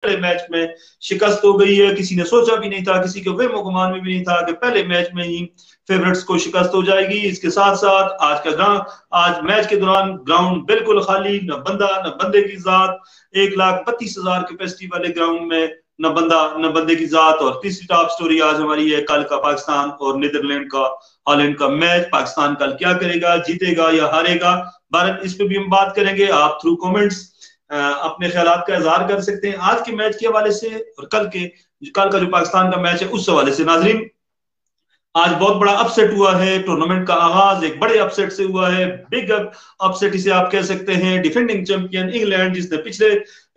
पहले मैच में शिकस्त हो गई है। किसी ने सोचा भी नहीं था, किसी के वहम गुमान में भी नहीं था कि पहले मैच में ही फेवरेट्स को शिकस्त हो जाएगी। इसके साथ साथ आज मैच के दौरान ग्राउंड बिल्कुल खाली, न बंदा न बंदे की जात। 1,32,000 कैपेसिटी वाले ग्राउंड में न बंदा न बंदे की जात। और तीसरी टॉप स्टोरी आज हमारी है कल का पाकिस्तान और नीदरलैंड का, हॉलैंड का मैच। पाकिस्तान कल क्या करेगा, जीतेगा या हारेगा? भारत, इस पे भी हम बात करेंगे। आप थ्रू कमेंट्स अपने ख्यालात का इजहार कर सकते हैं आज के मैच के हवाले से और कल का जो पाकिस्तान का मैच है उस हवाले से। नाजरीन, आज बहुत बड़ा अपसेट हुआ है। टूर्नामेंट का आगाज एक बड़े अपसेट से हुआ है। बिग अपसेट इसे आप कह सकते हैं। डिफेंडिंग चैंपियन इंग्लैंड, जिसने पिछले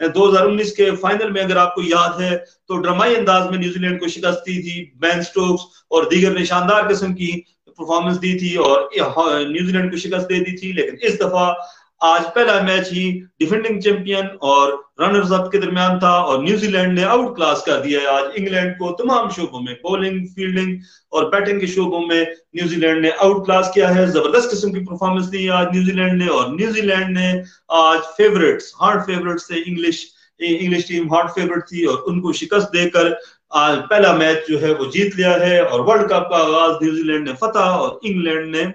2019 के फाइनल में, अगर आपको याद है, तो ड्रामाई अंदाज में न्यूजीलैंड को शिकस्त दी थी। बेन स्टोक्स और दीगर ने शानदार किस्म की परफॉर्मेंस दी थी और न्यूजीलैंड को शिकस्त दे दी थी। लेकिन इस दफा आज पहला मैच ही डिफेंडिंग चैंपियन और रनर्स अप के दरमियान था और न्यूजीलैंड ने आउट क्लास कर दिया है आज इंग्लैंड को। तमाम शोबों में, बॉलिंग, फील्डिंग और बैटिंग के शोबों में न्यूजीलैंड ने आउट क्लास किया है। जबरदस्त किस्म की परफॉर्मेंस दी आज न्यूजीलैंड ने। और न्यूजीलैंड ने आज हार्ड फेवरेट्स थे, इंग्लिश टीम हार्ड फेवरेट थी और उनको शिकस्त देकर आज पहला मैच जो है वो जीत लिया है। और वर्ल्ड कप का आगाज न्यूजीलैंड ने फतह और इंग्लैंड ने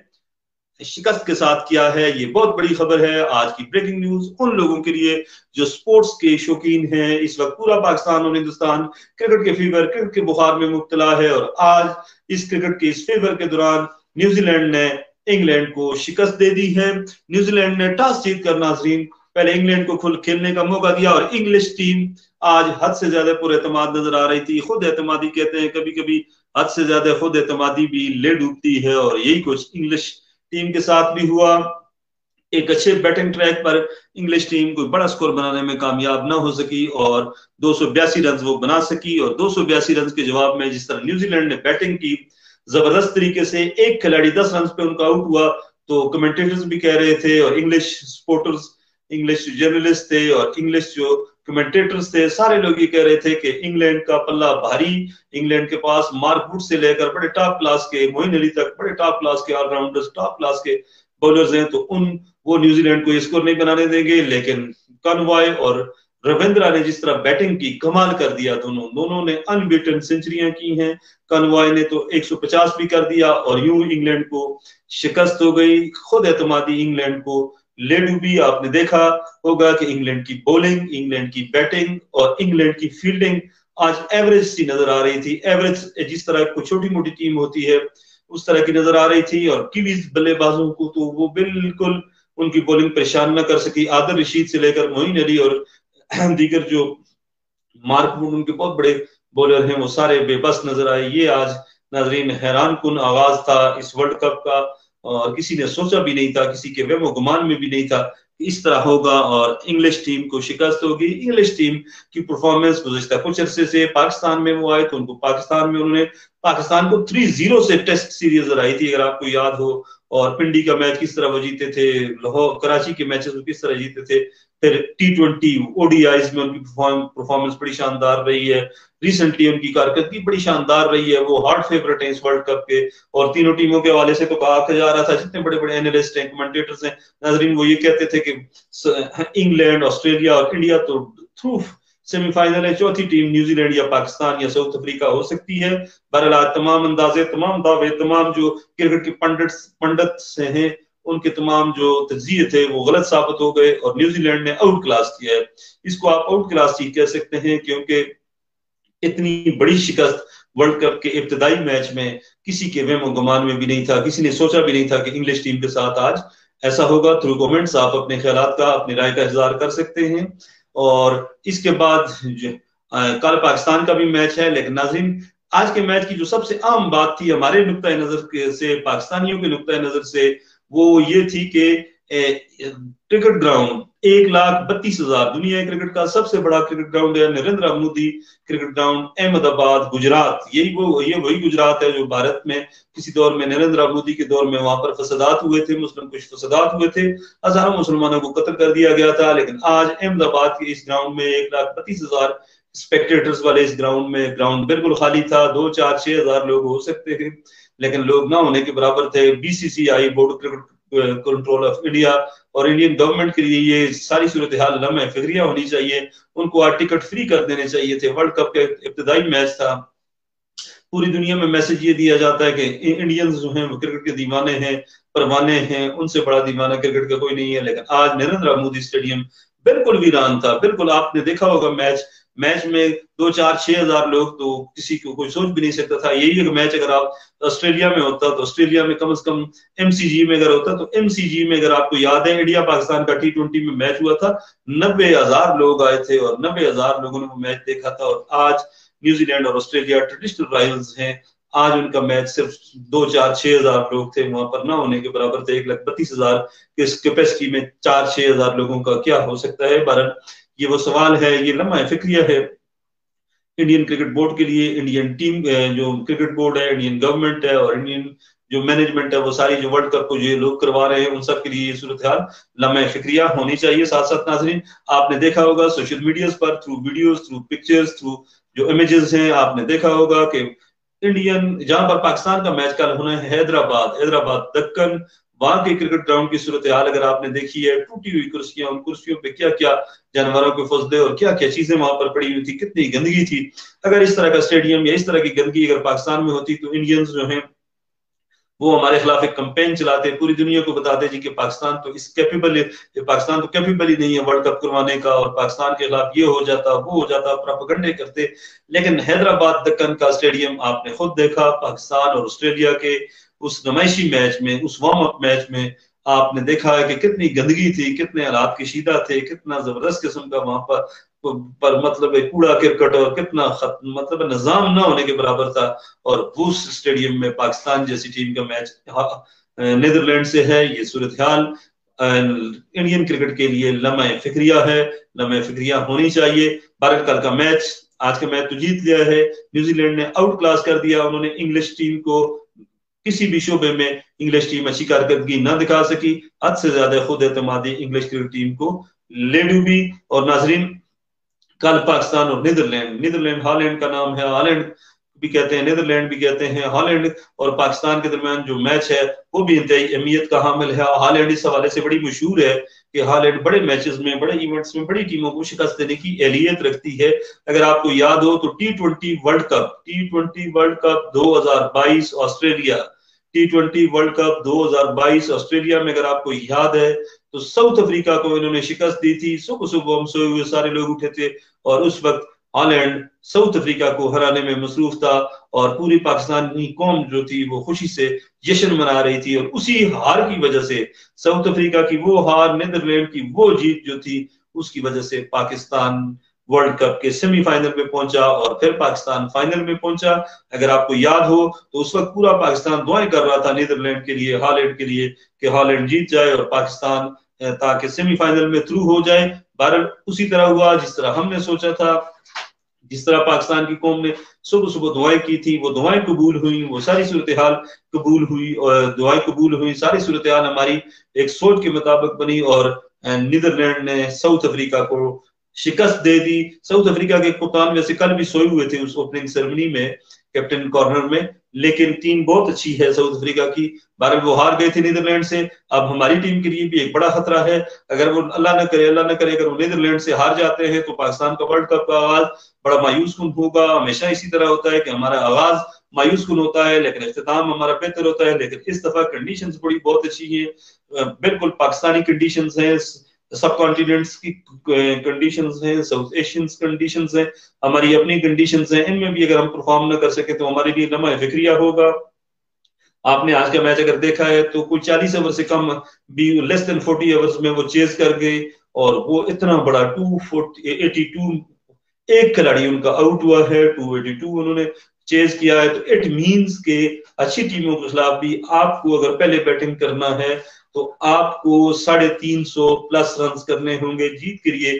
शिकस्त के साथ किया है। ये बहुत बड़ी खबर है, आज की ब्रेकिंग न्यूज उन लोगों के लिए जो स्पोर्ट्स के शौकीन हैं। इस वक्त पूरा पाकिस्तान और हिंदुस्तान क्रिकेट के फीवर, क्रिकेट के बुखार में मुब्तला है और आज इस क्रिकेट के इस फीवर के दौरान न्यूजीलैंड ने इंग्लैंड को शिकस्त दे दी है। न्यूजीलैंड ने टॉस जीत कर नाजरीन पहले इंग्लैंड को खुद खेलने का मौका दिया और इंग्लिश टीम आज हद से ज्यादा पुरएतमाद नजर आ रही थी। खुद एतमादी कहते हैं, कभी कभी हद से ज्यादा खुद एतमादी भी ले डूबती है और यही कुछ इंग्लिश टीम के साथ भी हुआ। एक अच्छे बैटिंग ट्रैक पर इंग्लिश टीम कोई बड़ा स्कोर बनाने में कामयाब ना हो सकी और 282 रन वो बना सकी। और 282 रन के जवाब में जिस तरह न्यूजीलैंड ने बैटिंग की जबरदस्त तरीके से, एक खिलाड़ी 10 रन पे उनका आउट हुआ, तो कमेंटेटर्स भी कह रहे थे और इंग्लिश सपोर्टर्स, इंग्लिश जर्नलिस्ट थे और इंग्लिश जो कमेंटेटर्स थे, सारे लोग ये कह रहे थे कि इंग्लैंड का पल्ला भारी। इंग्लैंड के पास मार्क वुड से लेकर बड़े टॉप क्लास के मोइन अली तक बड़े टॉप क्लास के ऑलराउंडर्स, टॉप क्लास के बॉलर्स हैं, तो वो न्यूजीलैंड को ये स्कोर नहीं बनाने देंगे। लेकिन कॉनवॉय और रविंद्रा ने जिस तरह बैटिंग की, कमाल कर दिया। दोनों ने अनबीटन सेंचुरियां की हैं। कॉनवॉय ने तो 150 भी कर दिया और यूं इंग्लैंड को शिकस्त हो गई। खुद एतमादी इंग्लैंड को ले डूबी। आपने देखा होगा कि इंग्लैंड की बॉलिंग, इंग्लैंड की बैटिंग और इंग्लैंड की फील्डिंग आज एवरेज सी नजर आ रही थी। एवरेज जिस तरह कोई छोटी मोटी टीम होती है उस तरह की नजर आ रही थी। और कीवीज बल्लेबाजों को तो वो बिल्कुल उनकी बॉलिंग परेशान न कर सकी। आदिल रशीद से लेकर मोइन अली और दीगर जो मार्क वुड उनके बहुत बड़े बॉलर हैं, वो सारे बेबस नजर आए। ये आज नाजरीन हैरान कुन आगाज था इस वर्ल्ड कप का और किसी ने सोचा भी नहीं था, किसी के वहम गुमान में भी नहीं था कि इस तरह होगा और इंग्लिश टीम को शिकस्त होगी। इंग्लिश टीम की परफॉर्मेंस गुज़िश्ता कुछ अरसे से पाकिस्तान में वो आए तो उनको उन्होंने पाकिस्तान को 3-0 से टेस्ट सीरीज हराई थी, अगर आपको याद हो। और पिंडी का मैच किस तरह वो जीते थे, लाहौर कराची के मैचेस में किस तरह जीते थे। फिर T20 ODIs में उनकी परफॉर्मेंस बड़ी शानदार रही है। रिसेंटली उनकी कारकर्दगी बड़ी शानदार रही है। वो हार्ड फेवरेट है इस वर्ल्ड कप के। और तीनों टीमों के हवाले से तो कहा जा रहा था, जितने बड़े बड़े एनालिस्ट हैं, कमेंटेटर्स हैं नाजरीन, वो ये कहते थे कि इंग्लैंड, ऑस्ट्रेलिया और इंडिया तो थ्रू सेमीफाइनल है, चौथी टीम न्यूजीलैंड या पाकिस्तान या साउथ अफ्रीका हो सकती है। बहरहाल तमाम अंदाजे, तमाम दावे, तमाम जो क्रिकेट के पंडित से हैं, उनके तमाम जो तज्जिए थे वो गलत साबित हो गए और न्यूजीलैंड ने आउट क्लास किया है। इसको आप आउट क्लास ही कह सकते हैं क्योंकि इतनी बड़ी शिकस्त वर्ल्ड कप के इब्तदाई मैच में किसी के वहम गुमान में भी नहीं था। किसी ने सोचा भी नहीं था कि इंग्लिश टीम के साथ आज ऐसा होगा। थ्रू कमेंट्स आप अपने ख्यालात का, अपनी राय का इजहार कर सकते हैं। और इसके बाद कल पाकिस्तान का भी मैच है। लेकिन नाज़रीन, आज के मैच की जो सबसे आम बात थी हमारे नुक्ता नजर से, पाकिस्तानियों के नुक्ता नजर से, वो ये थी कि क्रिकेट ग्राउंड 1,32,000, दुनिया क्रिकेट का सबसे बड़ा क्रिकेट ग्राउंड है नरेंद्र मोदी क्रिकेट ग्राउंड, अहमदाबाद, गुजरात। ये वही गुजरात है जो भारत में किसी दौर में नरेंद्र मोदी के दौर में वहां पर फसादात हुए थे, कुछ फसादात हुए थे, हजारों मुसलमानों को कत्ल कर दिया गया था। लेकिन आज अहमदाबाद के इस ग्राउंड में 1,32,000 स्पेक्टेटर्स वाले इस ग्राउंड में, ग्राउंड बिल्कुल खाली था। 2, 4, 6 हजार लोग हो सकते थे लेकिन लोग ना होने के बराबर थे। BCCI board control of India, और इंडियन गवर्नमेंट के लिए ये सारी सूरत हाल लम्हे फिक्रिया होनी चाहिए। उनको आज टिकट फ्री कर देने चाहिए थे। वर्ल्ड कप का इब्तदाई मैच था, पूरी दुनिया में मैसेज ये दिया जाता है कि इंडियंस जो हैं वो क्रिकेट के दीवाने हैं, परवाने हैं, उनसे बड़ा दीवाना क्रिकेट का कोई नहीं है। लेकिन आज नरेंद्र मोदी स्टेडियम बिल्कुल वीरान था। बिल्कुल आपने देखा होगा मैच में 2-4-6 हजार लोग, तो किसी को कोई सोच भी नहीं सकता था। यही एक मैच अगर आप ऑस्ट्रेलिया में होता तो ऑस्ट्रेलिया में कम से कम एमसीजी में अगर होता, तो एमसीजी में अगर आपको याद है इंडिया पाकिस्तान का T20 में मैच हुआ था, 90,000 लोग आए थे और 90,000 लोगों ने वो मैच देखा था। और आज न्यूजीलैंड और ऑस्ट्रेलिया ट्रेडिशनल राइवल्स हैं, आज उनका मैच सिर्फ 2-4-6 हजार लोग थे, वहां पर ना होने के बराबर थे। 1,32,000 की कैपेसिटी में 4-6 हजार लोगों का क्या हो सकता है। भारत, ये वो सवाल है, ये लम्हा फिक्रिया है इंडियन क्रिकेट बोर्ड के लिए। इंडियन टीम जो क्रिकेट बोर्ड है, इंडियन गवर्नमेंट है और इंडियन जो मैनेजमेंट है, वो सारी जो वर्ल्ड कप को ये लोग करवा रहे हैं, उन सब के लिए ये सूरत हाल लम्हे फिक्रिया होनी चाहिए। साथ साथ नाजरीन, आपने देखा होगा सोशल मीडिया पर through videos, through pictures, through जो इमेजेस हैं, आपने देखा होगा कि इंडियन जहां पर पाकिस्तान का मैच कल होना है हैदराबाद दक्कन, वहां के क्रिकेट ग्राउंड की सूरत हाल अगर आपने देखी है, टूटी हुई कुर्सियां, उन कुर्सियों पे क्या क्या जानवरों के फौसले और क्या क्या चीजें वहां पर पड़ी हुई थी, कितनी गंदगी थी। अगर इस तरह का स्टेडियम या इस तरह की गंदगी अगर पाकिस्तान में होती तो इंडियंस जो हैं वो हमारे खिलाफ एक कैंपेन चलाते, पूरी दुनिया को बताते जी कि पाकिस्तान तो पाकिस्तान तो कैपेबल ही नहीं है वर्ल्ड कप करवाने का, और पाकिस्तान के खिलाफ ये हो जाता वो हो जाता, प्रोपेगेंडे करते। लेकिन हैदराबाद दक्कन का स्टेडियम आपने खुद देखा, पाकिस्तान और ऑस्ट्रेलिया के उस नुमाइशी मैच में, उस वार्म अप मैच में आपने देखा है कि कितनी गंदगी थी, कितने हालात कशीदा थे, कितना जबरदस्त किस्म का वहां पर मतलब कूड़ा क्रिकेट और कितना मतलब निजाम ना होने के बराबर था। और उस स्टेडियम में पाकिस्तान जैसी टीम का मैच नीदरलैंड से है। ये सूरत हाल इंडियन क्रिकेट के लिए लम्हे फिक्रिया है, लम्हे फिक्रिया होनी चाहिए। भारत कल का मैच, आज का मैच तो जीत लिया है, न्यूजीलैंड ने आउट क्लास कर दिया। उन्होंने इंग्लिश टीम को किसी भी शोबे में इंग्लिश टीम अच्छी कारकर्दगी ना दिखा सकी, हद से ज्यादा खुद एतमादी इंग्लिश क्रिकेट टीम को ले डूबी। और नाजरीन, कल पाकिस्तान और नीदरलैंड हॉलैंड का नाम है, हॉलैंड भी कहते हैं, नीदरलैंड भी कहते हैं। हॉलैंड और पाकिस्तान के दरमियान जो मैच है वो भी इंतहाई अहमियत का हामिल है। हॉलैंड इस हवाले से बड़ी मशहूर है कि हॉलैंड बड़े मैचेस में, बड़े इवेंट्स में बड़ी टीमों को शिकस्त देने की एहलियत रखती है। अगर आपको याद हो तो T20 world cup 2022 Australia, T20 world cup 2022 Australia में अगर आपको याद है तो साउथ अफ्रीका को इन्होंने शिकस्त दी थी। सुबह सुबह हम सोए हुए सारे लोग उठे थे और उस वक्त हॉलैंड साउथ अफ्रीका को हराने में मसरूफ था और पूरी पाकिस्तानी कौम जो थी वो खुशी से जश्न मना रही थी। और उसी हार की वजह से, साउथ अफ्रीका की वो हार, नीदरलैंड की वो जीत जो थी, उसकी वजह से पाकिस्तान वर्ल्ड कप के सेमीफाइनल में पहुंचा और फिर पाकिस्तान फाइनल में पहुंचा। अगर आपको याद हो तो उस वक्त पूरा पाकिस्तान दुआएं कर रहा था नीदरलैंड के लिए, हॉलैंड के लिए, कि हॉलैंड जीत जाए और पाकिस्तान ताकि सेमीफाइनल में थ्रू हो जाए। भारत उसी तरह हुआ जिस तरह हमने सोचा था, जिस तरह पाकिस्तान की कौम ने सुबह सुबह दुआएं की थी, वो दुआएं कबूल हुई, वो सारी सूरत हाल कबूल हुई और दुआएं कबूल हुई, सारी सूरत हाल हमारी एक सोच के मुताबिक बनी और नीदरलैंड ने साउथ अफ्रीका को शिकस्त दे दी। साउथ अफ्रीका के कप्तान में से कल भी सोए हुए थे उस ओपनिंग सेरेमनी में, कैप्टन कॉर्नर में, लेकिन टीम बहुत अच्छी है साउथ अफ्रीका की। बारह वो हार गए थे नीदरलैंड से। अब हमारी टीम के लिए भी एक बड़ा खतरा है, अगर वो अल्लाह न करे अगर वो नीदरलैंड से हार जाते हैं तो पाकिस्तान का वर्ल्ड कप का आगाज बड़ा मायूस कुन होगा। हमेशा इसी तरह होता है कि हमारा आगाज मायूस कुन होता है लेकिन इख्तिताम हमारा बेहतर होता है। लेकिन इस दफा कंडीशंस बड़ी बहुत अच्छी है, बिल्कुल पाकिस्तानी कंडीशंस हैं, सब कॉन्टिनेंट्स की कंडीशंस हैं, साउथ एशियन कंडीशंस हैं, हमारी अपनी कंडीशंस हैं। इनमें भी अगर हम परफॉर्म ना कर सके तो हमारे लिए लम्हा फिक्रिया होगा। आपने आज का मैच अगर देखा है तो कोई 40 ओवर से कम भी, लेस देन 40 ओवर्स में वो चेज कर गए और वो इतना बड़ा 282 एक खिलाड़ी उनका आउट हुआ है, 282 उन्होंने चेज किया है। तो इट मींस के अच्छी टीमों के खिलाफ भी आपको अगर पहले बैटिंग करना है तो आपको 350 प्लस रन करने होंगे जीत के लिए,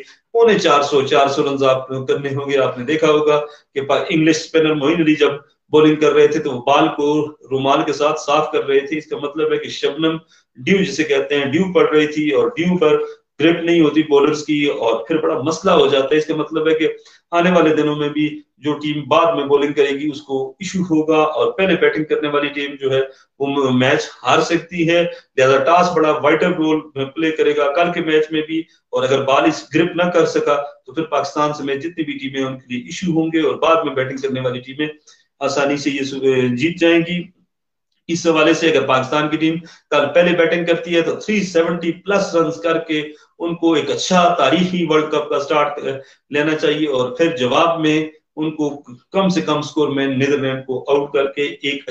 450 रन आप करने होंगे। आपने देखा होगा कि इंग्लिश स्पिनर मोइन अली जब बॉलिंग कर रहे थे तो वो बाल को रुमाल के साथ साफ कर रहे थे। इसका मतलब है कि शबनम ड्यू जिसे कहते हैं, ड्यू पड़ रही थी और ड्यू पर ग्रिप नहीं होती बॉलर्स की और फिर बड़ा मसला हो जाता है। इसका मतलब है कि आने वाले दिनों में भी जो टीम बाद में बॉलिंग करेगी उसको इशू होगा, और पहले बैटिंग करने वाली टीम जो है वो मैच हार सकती है। लिहाजा टॉस बड़ा वाइटल रोल प्ले करेगा कल के मैच में भी, और अगर बॉल इस ग्रिप ना कर सका तो फिर पाकिस्तान समेत जितनी भी टीमें उनके लिए इशू होंगे, और बाद में बैटिंग करने वाली टीमें आसानी से ये जीत जाएंगी। इस हवाले से अगर पाकिस्तान की टीम कल पहले बैटिंग करती है तो 370 प्लस रन करके उनको एक अच्छा तारीखी वर्ल्ड कप का स्टार्ट लेना चाहिए, और फिर जवाब में उनको कम से कम स्कोर में नीदरलैंड को आउट करके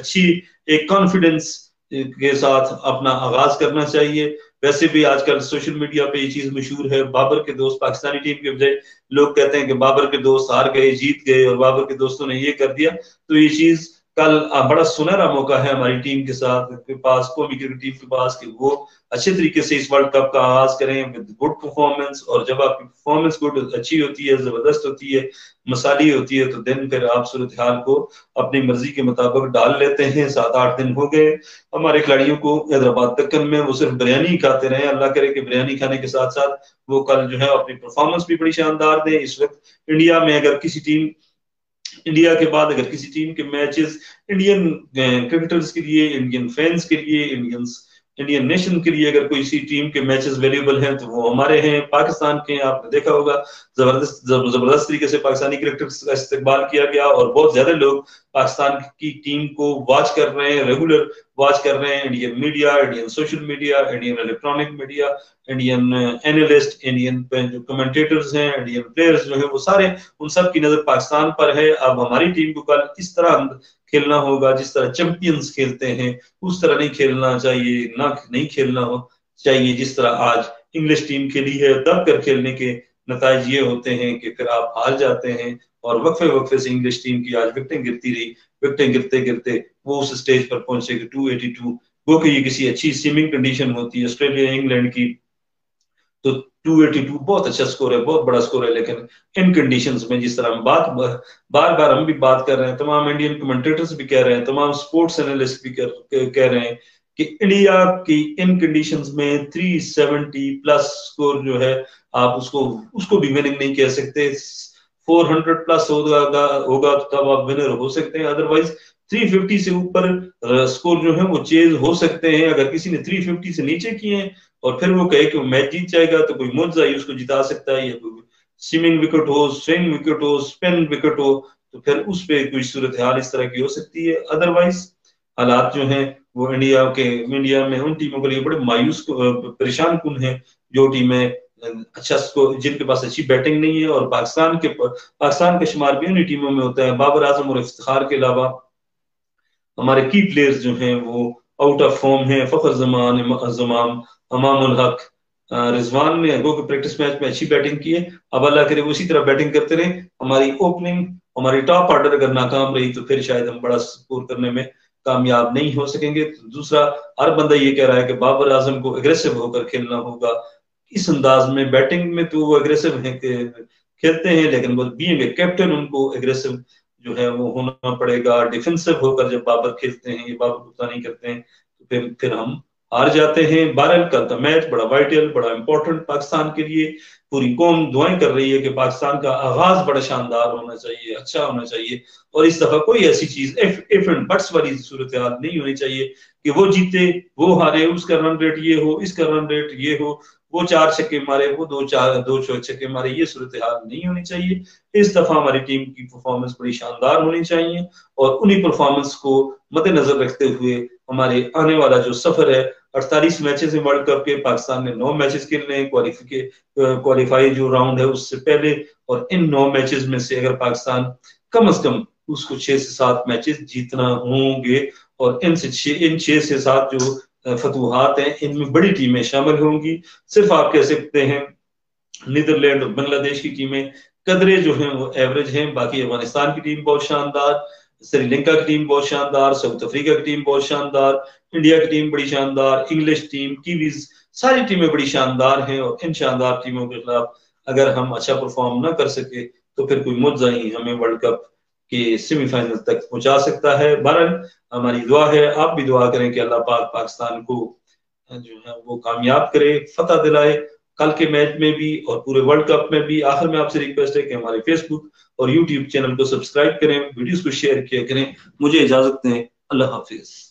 एक कॉन्फिडेंस के साथ अपना आगाज करना चाहिए। वैसे भी आजकल सोशल मीडिया पे ये चीज मशहूर है, बाबर के दोस्त पाकिस्तानी टीम के बजाय लोग कहते हैं कि बाबर के दोस्त हार गए, जीत गए, और बाबर के दोस्तों ने ये कर दिया। तो ये चीज कल बड़ा सुनहरा मौका है हमारी टीम के साथ के पास, कौमी क्रिकेट टीम के पास, कि वो अच्छे तरीके से इस वर्ल्ड कप का आगाज करें विद गुड परफॉर्मेंस। और जब आपकी परफॉर्मेंस गुड अच्छी होती है, जबरदस्त होती है, मसाली होती है, तो दिन फिर आप सूरत हाल को अपनी मर्जी के मुताबिक डाल लेते हैं। 7-8 दिन हो गए हमारे खिलाड़ियों को हैदराबाद दक्कन में, वो सिर्फ बिरयानी खाते रहे। अल्लाह करे कि बिरयानी खाने के साथ साथ वो कल जो है अपनी परफॉर्मेंस भी बड़ी शानदार दे। इस वक्त इंडिया में अगर किसी टीम इंडिया के बाद अगर किसी टीम के मैचेस इंडियन क्रिकेटर्स के लिए, इंडियन फैंस के लिए, इंडियन नेशन के लिए अगर कोई सी टीम के मैचेस वेल्यूबल हैं तो वो हमारे हैं, पाकिस्तान के हैं। आपने देखा होगा जबरदस्त तरीके से पाकिस्तानी क्रिकेटर्स का इस्तेमाल किया गया, और बहुत ज्यादा लोग पाकिस्तान की टीम को वॉच कर रहे हैं, रेगुलर वॉच कर रहे हैं। Indian media, Indian social media, Indian electronic media, Indian analyst, Indian जो कमेंटेटर्स हैं, इंडियन प्लेयर्स जो है वो सारे, उन सब की नजर पाकिस्तान पर है। अब हमारी टीम को कल इस तरह खेलना होगा जिस तरह चैंपियंस खेलते हैं, उस तरह नहीं खेलना चाहिए, ना नहीं खेलना हो चाहिए जिस तरह आज इंग्लिश टीम खेली है। दब कर खेलने के नतीजे ये होते हैं कि फिर आप हार जाते हैं, और वक्फे वक्फे से इंग्लिश टीम की आज विकेटें गिरती रही, विकेटें गिरते गिरते वो उस स्टेज पर पहुंचे कि 282, वो कि ये किसी अच्छी स्विमिंग कंडीशन होती है ऑस्ट्रेलिया इंग्लैंड की, तो 282 बहुत अच्छा स्कोर है, बहुत बड़ा स्कोर है। लेकिन इन कंडीशंस में जिस तरह हम बार बार हम भी बात कर रहे हैं, तमाम इंडियन कमेंटेटर्स भी कह रहे हैं, तमाम स्पोर्ट्स एनालिस्ट भी कह रहे हैं कि इंडिया की इन कंडीशंस में 370 प्लस स्कोर जो है, आप उसको भी विनिंग नहीं कह सकते। 400 प्लस होगा तो तब आप विनर हो सकते हैं, अदरवाइज 350 से ऊपर स्कोर जो है वो चेज हो सकते हैं। अगर किसी ने 350 से नीचे किए हैं और फिर वो कहे कि वो मैच जीत जाएगा, तो कोई मुआवजा ही उसको जिता सकता है, या कोई स्विमिंग विकेट हो, स्विंग विकेट हो, स्पिन विकेट हो, तो फिर उस पर कोई सूरत हाल इस तरह की हो सकती है। अदरवाइज हालात जो हैं वो इंडिया में उन टीमों के लिए बड़े मायूस परेशान कुन है जो टीमें अच्छा जिनके पास अच्छी बैटिंग नहीं है। और पाकिस्तान का शुमार भी उन्हीं टीमों में होता है। बाबर आजम और इफ्तिखार के अलावा हमारे की प्लेयर्स जो हैं वो आउट ऑफ फॉर्म हैं। फखर जमान, अमामुल हक, रिजवान ने गो के प्रैक्टिस मैच में अच्छी बैटिंग की है, अब अल्लाह करे वो इसी तरह बैटिंग करते रहे। हमारी ओपनिंग, हमारी टॉप ऑर्डर अगर नाकाम रही तो फिर शायद हम बड़ा स्कोर करने में कामयाब नहीं हो सकेंगे। दूसरा, हर बंदा ये कह रहा है कि बाबर आजम को एग्रेसिव होकर खेलना होगा। इस अंदाज में बैटिंग में तो वो एग्रेसिव है, खेलते हैं, लेकिन वो बीइंग ए कैप्टन उनको एग्रेसिव जो है वो होना पड़ेगा। डिफेंसिव होकर जब बाबर खेलते हैं, ये बाबर कप्तानी करते हैं, तो फिर हम हार जाते हैं। 12 का मैच बड़ा वाइटल, बड़ा इंपॉर्टेंट पाकिस्तान के लिए। पूरी कौम दुआएं कर रही है कि पाकिस्तान का आगाज बड़ा शानदार होना चाहिए, अच्छा होना चाहिए, और इस दफा कोई ऐसी चीज इफ एंड बट्स वाली सूरत हाल नहीं होनी चाहिए कि वो जीते, वो हारे, उसका रन रेट ये हो, इसका रन रेट ये हो, वो 4 छक्के मारे, वो दो छक्के मारे, ये सूरत हाल नहीं होनी चाहिए। इस दफा हमारी टीम की परफॉर्मेंस बड़ी शानदार होनी चाहिए, और उन्हीं परफॉर्मेंस को मद्देनजर रखते हुए हमारे आने वाला जो सफर है 48 मैचेस है वर्ल्ड कप के, पाकिस्तान ने 9 मैचेस खेलने हैं क्वालिफाई जो राउंड है उससे पहले, और इन 9 मैचेस में से अगर पाकिस्तान कम अज कम उसको 6 से 7 मैचेस जीतना होंगे, और इन 6 से 7 जो फतूहात हैं इनमें बड़ी टीमें शामिल होंगी। सिर्फ आप कह सकते हैं नीदरलैंड और बांग्लादेश की टीमें कदरे जो हैं वो एवरेज हैं, बाकी अफगानिस्तान की टीम बहुत शानदार, श्रीलंका की टीम बहुत शानदार, साउथ अफ्रीका की टीम बहुत शानदार, इंडिया की टीम बड़ी शानदार, इंग्लिश टीम, कीवीज, सारी टीमें बड़ी शानदार हैं। और इन शानदार टीमों के खिलाफ अगर हम अच्छा परफॉर्म ना कर सके तो फिर कोई मुद्दा ही हमें वर्ल्ड कप के सेमीफाइनल तक पहुंचा सकता है। बहरहाल हमारी दुआ है, आप भी दुआ करें कि अल्लाह पाक पाकिस्तान को जो है वो कामयाब करे, फतह दिलाए। कल के मैच में भी और पूरे वर्ल्ड कप में भी। आखिर में आपसे रिक्वेस्ट है कि हमारे फेसबुक और यूट्यूब चैनल को सब्सक्राइब करें, वीडियोस को शेयर किया करें। मुझे इजाजत दें, अल्लाह हाफिज।